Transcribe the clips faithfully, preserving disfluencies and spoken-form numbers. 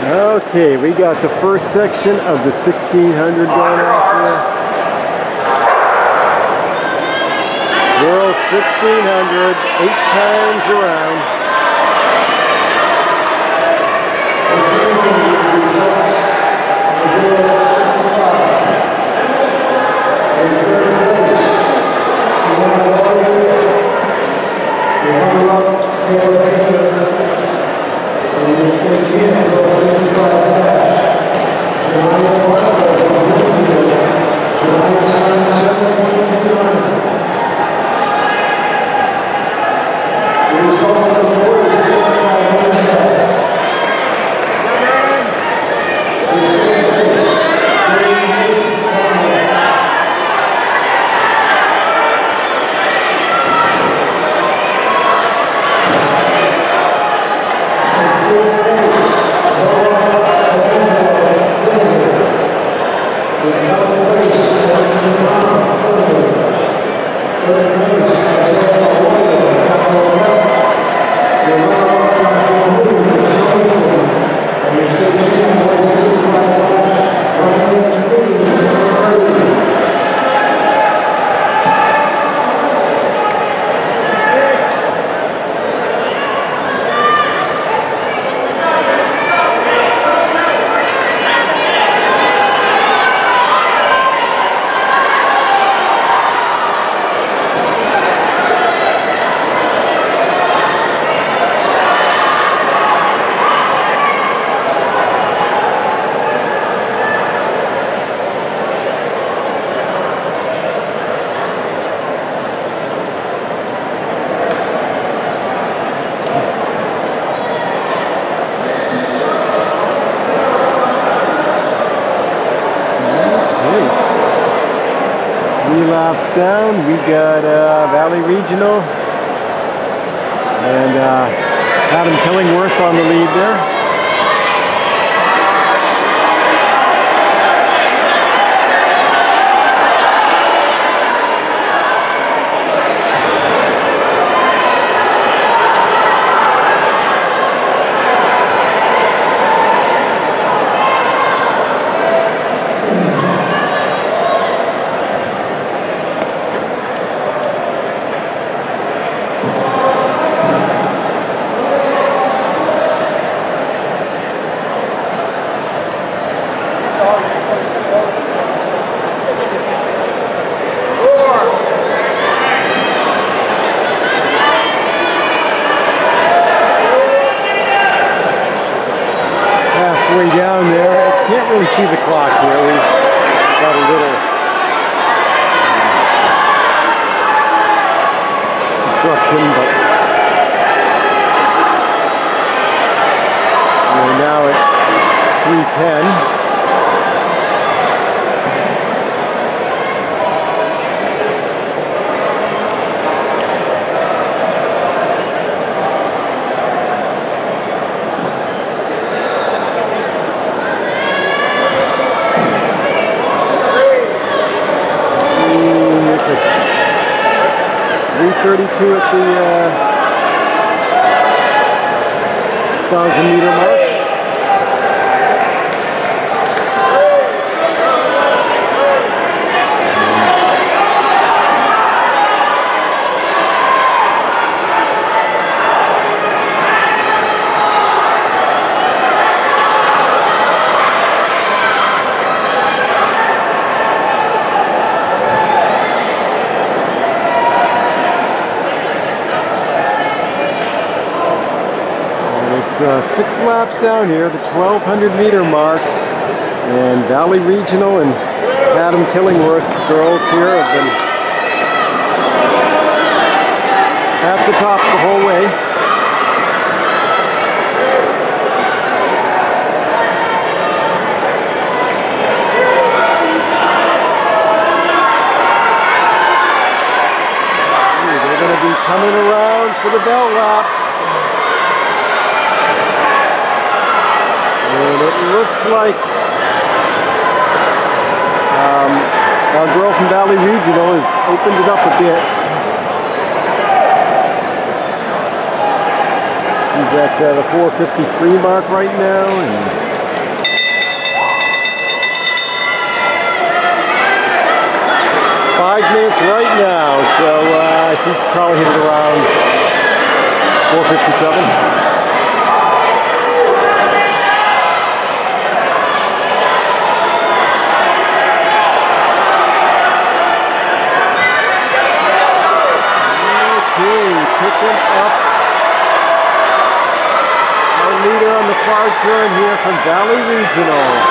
Okay, we got the first section of the sixteen hundred going off here. Girls sixteen hundred, eight times around. Laps down, we got uh, Valley Regional and uh, Adam Killingworth on the lead there. Way down there, I can't really see the clock here. We've got a little uh, construction, but we're now at three ten. three thirty-two at the uh, thousand meter mark. Uh, six laps down here, the twelve hundred meter mark, and Valley Regional and Adam Killingworth girls here have been at the top the whole way. Ooh, they're going to be coming around for the bell lap. And it looks like um, our girl from Valley Regional has opened it up a bit. She's at uh, the four fifty-three mark right now. And five minutes right now, so uh, I think probably hit it around four fifty-seven. Okay, picking up our leader on the far turn here from Valley Regional.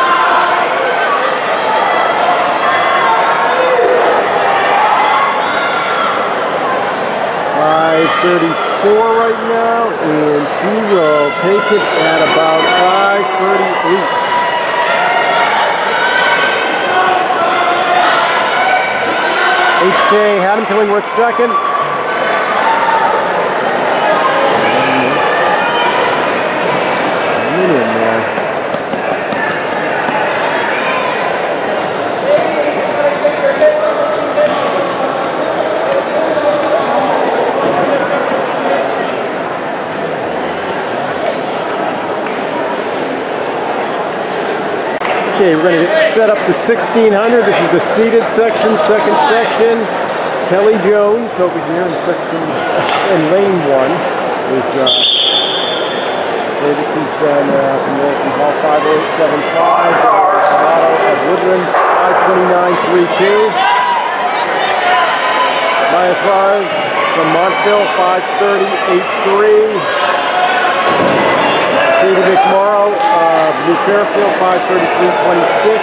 five thirty-four right now, and she will take it at about five thirty-eight. H K Adam Killingworth second. In there. Okay, we're going to get set up to sixteen hundred. This is the seated section, second section. Kelly Jones over here in section, in lane one is, uh, she's done uh, from Lauralton Hall five oh eight seven five, Colorado of Woodland five twenty-nine thirty-two. Maya Suarez from Montville five thirty eighty-three. Katie McMorrow of New Fairfield five thirty-three twenty-six.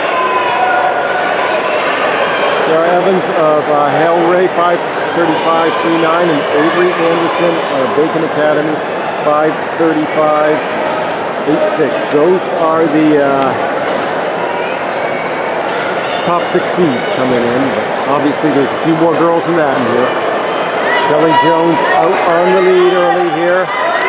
Sarah Evans of uh, Hale Ray five thirty-five thirty-nine, and Avery Anderson of Bacon Academy five thirty-five eighty-six. Those are the uh, top six seeds coming in, but obviously there's a few more girls than that in here. Kelly Jones out on the lead early here.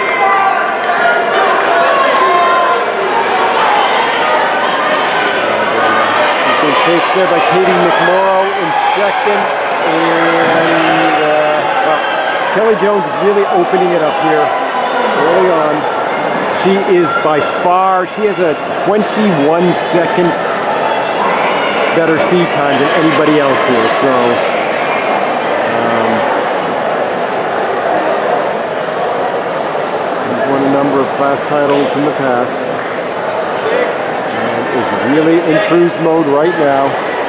Chased there by Katie McMorrow in second, and uh, well, Kelly Jones is really opening it up here early on. She is by far, she has a twenty-one second better seed time than anybody else here, so um, she's won a number of class titles in the past. Is really in cruise mode right now.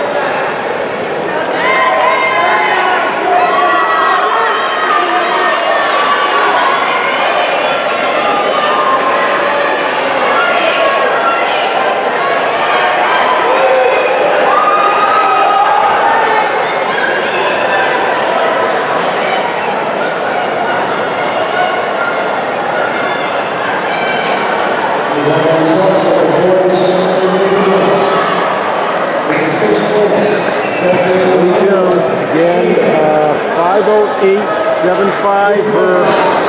five oh eight seventy-five, her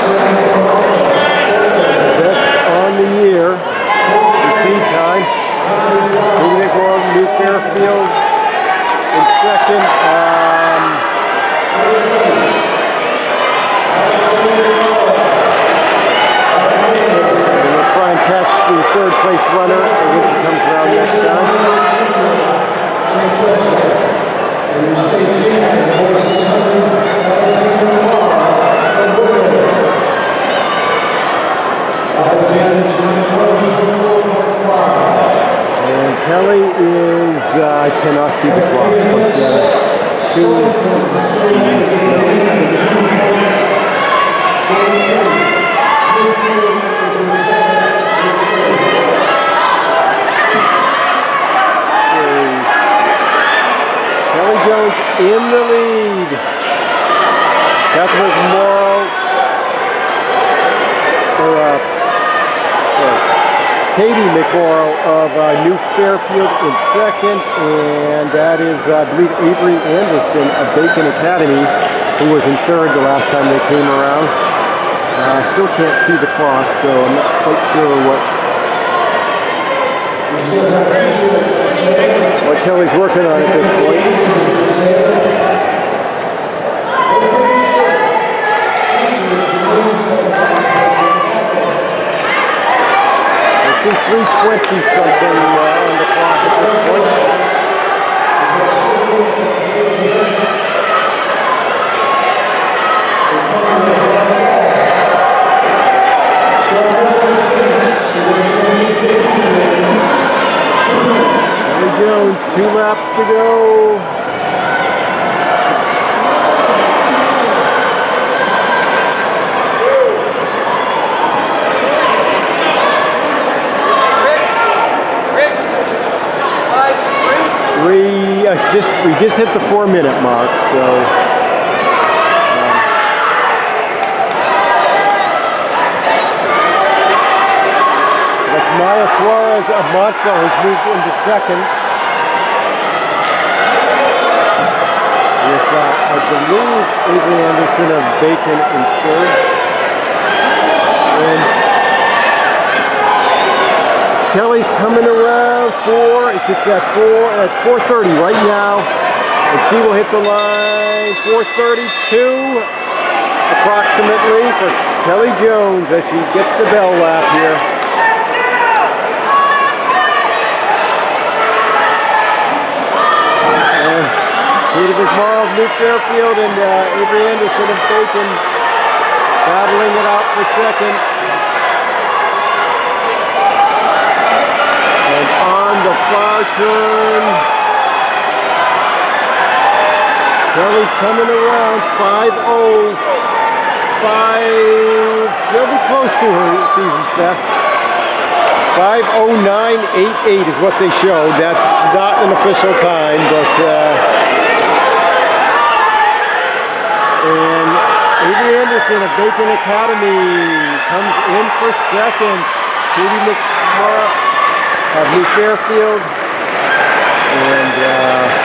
best on the year. The seed time. Katie McMorrow, New Fairfield in second. Um, and we'll try and catch the third place runner when she comes around next time. And Kelly is, uh, I cannot see the clock, but uh, two, Kelly Jones in the lead. Catherine McMorrow, or uh, Katie McMorrow of uh, New Fairfield in second, and that is, uh, I believe, Avery Anderson of Bacon Academy, who was in third the last time they came around. I uh, still can't see the clock, so I'm not quite sure what, what Kelly's working on at this point. three twenty something uh, on the clock at this point. Jones, two laps to go. We uh, just we just hit the four minute mark, so um, that's Maya Suarez of Montco who's moved into second. With uh, I believe Avery Anderson of Bacon in third, and Kelly's coming around four. It's at four at four thirty right now, and she will hit the line four thirty-two approximately for Kelly Jones as she gets the bell lap here. And Katie McMorrow of New Fairfield and uh, Avery Anderson of Bacon battling it out for second. On the far turn, Kelly's coming around, five oh, five, she'll be close to her season's best. five oh nine eighty-eight is what they showed. That's not an official time, but uh, and Avery Anderson of Bacon Academy comes in for second. Katie McMorrow of New Fairfield, and uh,